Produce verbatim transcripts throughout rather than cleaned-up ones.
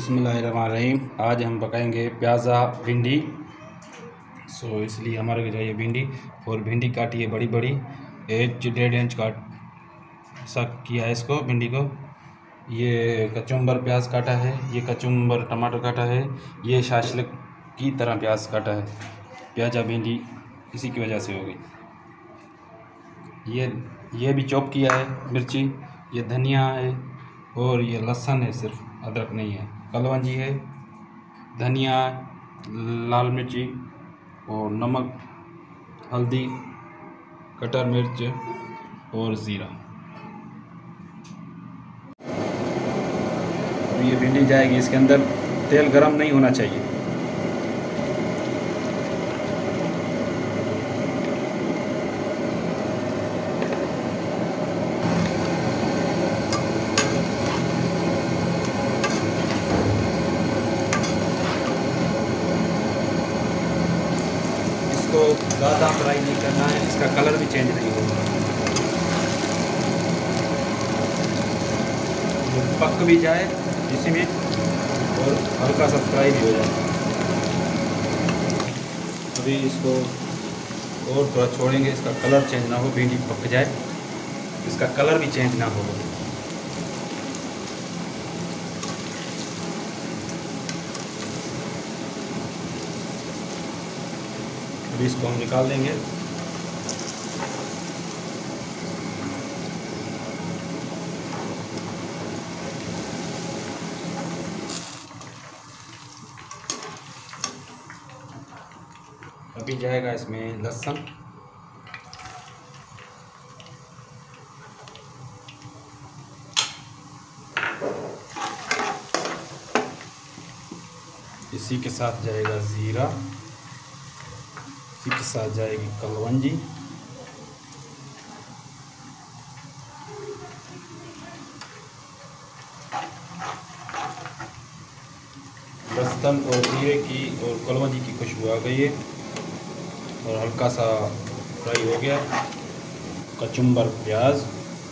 बिस्मिल्लाहिर्रहमानिर्रहीम। आज हम पकाएंगे प्याज़ा भिंडी। सो इसलिए हमारे को चाहिए भिंडी, और भिंडी काटी है बड़ी बड़ी, एक डेढ़ इंच काट सा किया है इसको भिंडी को। ये कचुम्बर प्याज काटा है, ये कचुम्बर टमाटर काटा है, ये शाशलिक की तरह प्याज काटा है। प्याज़ा भिंडी इसी की वजह से हो गई। ये ये भी चॉप किया है मिर्ची, ये धनिया है, और ये लहसुन है, सिर्फ अदरक नहीं है। कलवंजी है, धनिया, लाल मिर्ची और नमक, हल्दी, कटर मिर्च और ज़ीरा। तो ये भिंडी जाएगी इसके अंदर। तेल गरम नहीं होना चाहिए। इसको ज़्यादा फ्राई नहीं करना है, इसका कलर भी चेंज नहीं होगा। पक भी जाए इसी में और हल्का सा फ्राई भी हो जाए। अभी इसको और थोड़ा छोड़ेंगे, इसका कलर चेंज ना हो, भिंडी पक जाए, इसका कलर भी चेंज ना हो। अभी इसको हम निकाल देंगे। अभी जाएगा इसमें लहसुन, इसी के साथ जाएगा ज़ीरा, इसी के साथ जाएगी कलवंजी, लहसुन और ज़ीरे की और कलवंजी की खुशबू आ गई है और हल्का सा फ्राई हो गया। कचुम्बर प्याज,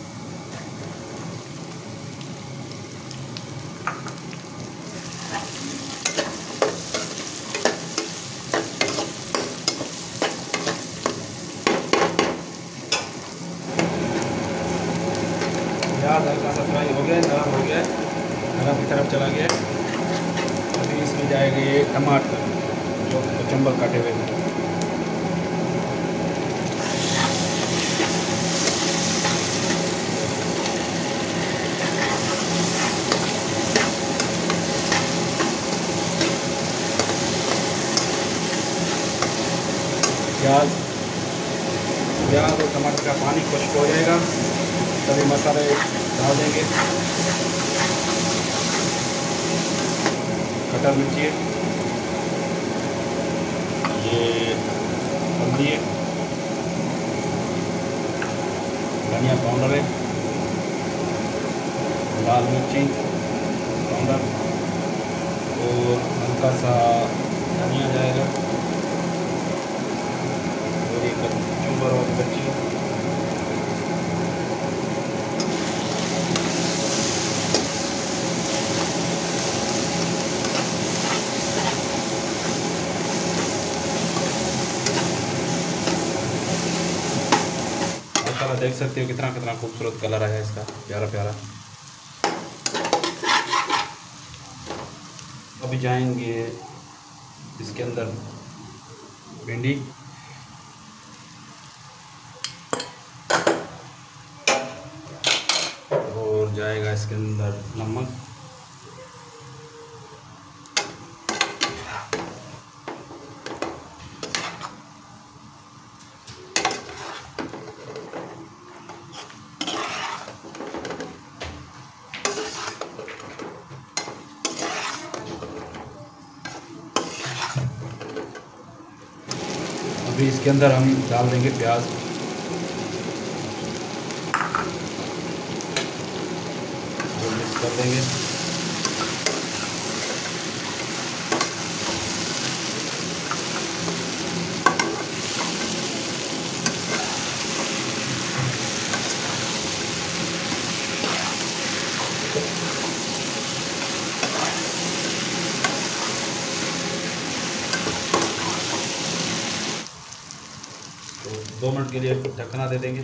प्याज हल्का सा फ्राई हो गया, नरम हो गया, नरम की तरफ चला गया। अभी इसमें जाएगा ये टमाटर जो कचुम्बर काटे हुए हैं। प्याज प्याज और टमाटर का पानी खुश्क हो जाएगा, तभी मसाले डाल देंगे। कटर मिर्ची है, ये हल्दी है, धनिया पाउडर है, लाल मिर्ची पाउडर और हल्का सा धनिया जाएगा, और एक कचुम्बर वाली मिर्ची। माशाल्लाह देख सकते हो कितना कितना खूबसूरत कलर है इसका, प्यारा प्यारा। अभी जाएंगे इसके अंदर भिंडी, और जाएगा इसके अंदर नमक, अभी इसके अंदर हम डाल देंगे प्याज, और मिक्स कर देंगे। दो मिनट के लिए ढकना दे देंगे।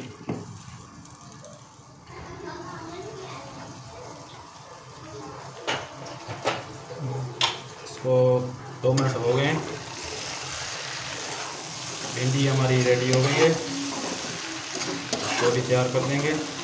इसको दो मिनट हो गए, भिंडी हमारी रेडी हो गई है, इसको भी तैयार कर देंगे।